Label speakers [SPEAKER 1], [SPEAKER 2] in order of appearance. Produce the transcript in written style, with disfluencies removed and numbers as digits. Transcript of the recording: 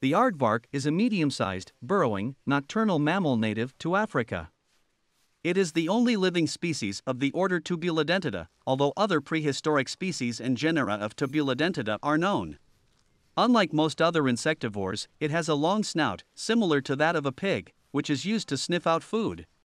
[SPEAKER 1] The aardvark is a medium-sized, burrowing, nocturnal mammal native to Africa. It is the only living species of the order Tubulidentata, although other prehistoric species and genera of Tubulidentata are known. Unlike most other insectivores, it has a long snout, similar to that of a pig, which is used to sniff out food.